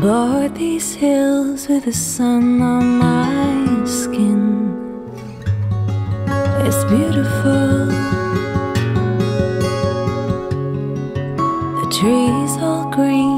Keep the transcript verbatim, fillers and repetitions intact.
Aboard these hills with the sun on my skin, it's beautiful. The trees all green,